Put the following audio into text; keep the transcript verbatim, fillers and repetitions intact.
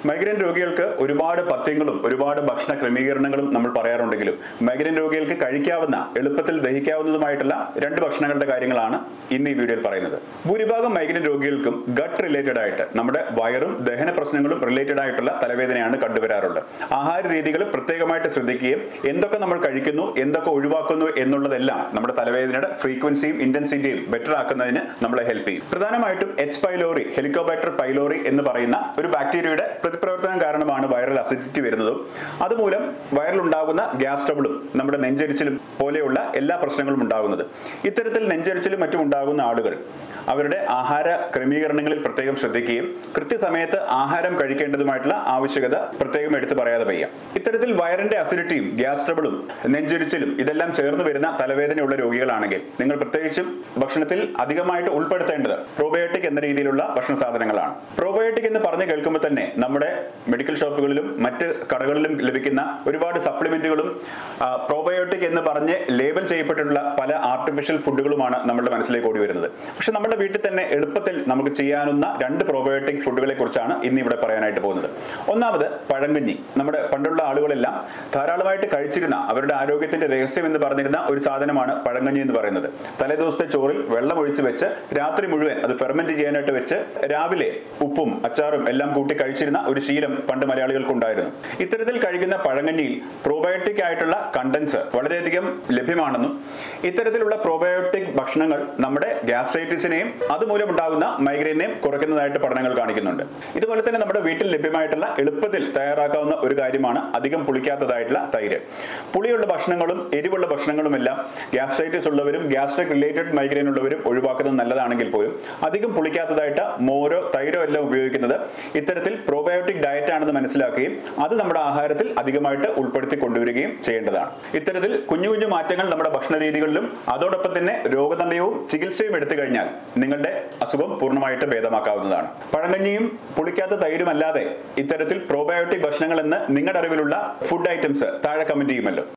Migraine രോഗികൾക്ക് ഒരുപാട് പഥ്യങ്ങളും ഒരുപാട് ഭക്ഷണ ക്രമീകരണങ്ങളും നമ്മൾ പറയാറുണ്ടെങ്കിലും മൈഗ്രെയിൻ രോഗികൾക്ക് കഴിക്കാവുന്ന എളുപ്പത്തിൽ ദഹിക്കാവുന്നതുമായിട്ടുള്ള രണ്ട് ഭക്ഷണങ്ങളുടെ കാര്യങ്ങളാണ് ഇന്ന് ഈ വീഡിയോയിൽ പറയുന്നത്. ഭൂരിഭാഗം മൈഗ്രെയിൻ രോഗികൾക്കും ഗട്ട് റിലേറ്റഡ് ആയിട്ട് നമ്മുടെ വയറും ദഹന പ്രശ്നങ്ങളും റിലേറ്റഡ് ആയിട്ടുള്ള തലവേദനയാണ് കണ്ടുവരാറുള്ളത്. ആഹാര രീതികൾ പ്രത്യേകമായിട്ട് ശ്രദ്ധിക്കുകയും എന്തൊക്കെ നമ്മൾ കഴിക്കുന്നു എന്തൊക്കെ ഒഴിവാക്കുന്നു എന്നുള്ളതെല്ലാം നമ്മുടെ തലവേദനയുടെ ഫ്രീക്വൻസിയും ഇന്റൻസിറ്റിയും ബെറ്റർ ആക്കുന്നതിന് നമ്മളെ ഹെൽപ്പ് ചെയ്യും. പ്രധാനമായിട്ടും എച്ച് പൈലോറി ഹെലിക്കോബാക്ടർ പൈലോറി എന്ന് പറയുന്ന ഒരു ബാക്ടീരിയയുടെ പ്രതിപ്രവർത്തനം കാരണമാണ് വൈറൽ അസിഡിറ്റി വരുന്നതും അതുമൂലം വയറിലുണ്ടാകുന്ന ഗ്യാസ് ട്രബിളും നമ്മുടെ നെഞ്ചരിച്ചിലും പോലെയുള്ള എല്ലാ പ്രശ്നങ്ങളും ഉണ്ടാകുന്നത്. ഇത്തരത്തിൽ നെഞ്ചരിച്ചിലും മറ്റും ഉണ്ടാകുന്ന ആളുകൾ അവരുടെ ആഹാര ക്രമീകരണങ്ങളിൽ പ്രത്യേകം ശ്രദ്ധിക്കുകയും കൃത്യസമയത്ത് ആഹാരം കഴിക്കേണ്ടതുമായിട്ടുള്ള ആവശ്യകത പ്രത്യേകം എടുത്തു പറയാതെ വയ്യ. ഇത്തരത്തിൽ വയറിന്റെ അസിഡിറ്റിയും ഗ്യാസ് ട്രബിളും നെഞ്ചരിച്ചിലും ഇതെല്ലാം ചേർന്ന് വരുന്ന തലവേദനയുള്ള രോഗികളാണെങ്കിൽ നിങ്ങൾ പ്രത്യേകിച്ചും ഭക്ഷണത്തിൽ അധികമായിട്ട് ഉൾപ്പെടുത്തേണ്ടത് പ്രോബയോട്ടിക് എന്ന രീതിയിലുള്ള ഭക്ഷണ സാധനങ്ങളാണ്. പ്രോബയോട്ടിക് എന്ന് പറഞ്ഞു കേൾക്കുമ്പോൾ തന്നെ നമ്മുടെ മെഡിക്കൽ ഷോപ്പുകളിലും മറ്റ് കടകളിലും ലഭിക്കുന്ന ഒരുപാട് സപ്ലിമെന്റുകളും പ്രോബയോട്ടിക് എന്ന് പറഞ്ഞ് ലേബൽ ചെയ്യപ്പെട്ടിട്ടുള്ള പല ആർട്ടിഫിഷ്യൽ ഫുഡുകളുമാണ് നമ്മുടെ മനസ്സിലേക്ക് ഓടി വരുന്നത്. പക്ഷെ നമ്മുടെ വീട്ടിൽ തന്നെ എളുപ്പത്തിൽ നമുക്ക് ചെയ്യാവുന്ന രണ്ട് പ്രോബയോട്ടിക് ഫുഡുകളെ കുറിച്ചാണ് ഇന്ന് ഇവിടെ പറയാനായിട്ട് പോകുന്നത്. ഒന്നാമത് പഴങ്കഞ്ഞി. നമ്മുടെ പണ്ടുള്ള ആളുകളെല്ലാം ധാരാളമായിട്ട് കഴിച്ചിരുന്ന അവരുടെ ആരോഗ്യത്തിന്റെ രഹസ്യം എന്ന് പറഞ്ഞിരുന്ന ഒരു സാധനമാണ് പഴങ്കഞ്ഞി എന്ന് പറയുന്നത്. തലേദിവസത്തെ ചോറിൽ വെള്ളം ഒഴിച്ച് വെച്ച് രാത്രി മുഴുവൻ അത് ഫെർമെന്റ് ചെയ്യാനായിട്ട് വെച്ച് രാവിലെ ഉപ്പും അച്ചാറും എല്ലാം കൂട്ടി കഴിച്ചിരുന്ന ഒരു ശീലം പണ്ട് മലയാളികൾക്ക് ഉണ്ടായിരുന്നു. ഇത്തരത്തിൽ കഴിക്കുന്ന പഴങ്കഞ്ഞിയിൽ പ്രോബയോട്ടിക് ആയിട്ടുള്ള കണ്ടൻസ് വളരെയധികം ലഭ്യമാണെന്നും ഇത്തരത്തിലുള്ള പ്രോബയോട്ടിക് ഭക്ഷണങ്ങൾ നമ്മുടെ ഗ്യാസ്ട്രൈറ്റിസിനെയും അതുമൂലം ഉണ്ടാകുന്ന മൈഗ്രെയിനെയും കുറയ്ക്കുന്നതായിട്ട് പഠനങ്ങൾ കാണിക്കുന്നുണ്ട്. ഇതുപോലെ തന്നെ നമ്മുടെ വീട്ടിൽ ലഭ്യമായിട്ടുള്ള എളുപ്പത്തിൽ തയ്യാറാക്കാവുന്ന ഒരു കാര്യമാണ് അധികം പുളിക്കാത്തതായിട്ടുള്ള തൈര്. പുളിയുള്ള ഭക്ഷണങ്ങളും എരിവുള്ള ഭക്ഷണങ്ങളും എല്ലാം ഗ്യാസ്ട്രൈറ്റിസ് ഉള്ളവരും ഗ്യാസ്ട്രിക് റിലേറ്റഡ് മൈഗ്രെയിൻ ഉള്ളവരും ഒഴിവാക്കുന്നത് നല്ലതാണെങ്കിൽ പോലും അധികം പുളിക്കാത്തതായിട്ട് മോരോ തൈരോ എല്ലാം ഉപയോഗിക്കുന്നത് ഇത്തരത്തിൽ പ്രോബയോട്ടിക് ഡയറ്റ് ആണെന്ന് മനസ്സിലാക്കുകയും അത് നമ്മുടെ ആഹാരത്തിൽ അധികമായിട്ട് ഉൾപ്പെടുത്തി കൊണ്ടുവരികയും ചെയ്യേണ്ടതാണ്. ഇത്തരത്തിൽ കുഞ്ഞു കുഞ്ഞു മാറ്റങ്ങൾ നമ്മുടെ ഭക്ഷണ രീതികളിലും അതോടൊപ്പം തന്നെ രോഗനിർണയവും ചികിത്സയും എടുത്തു കഴിഞ്ഞാൽ നിങ്ങളുടെ അസുഖം പൂർണ്ണമായിട്ട് ഭേദമാക്കാവുന്നതാണ്. പഴങ്കഞ്ഞിയും പുളിക്കാത്ത തൈരും അല്ലാതെ ഇത്തരത്തിൽ പ്രോബയോട്ടിക് ഭക്ഷണങ്ങൾ എന്ന് നിങ്ങളുടെ അറിവിലുള്ള ഫുഡ് ഐറ്റംസ് താഴെ കമന്റ് ചെയ്യുമല്ലോ.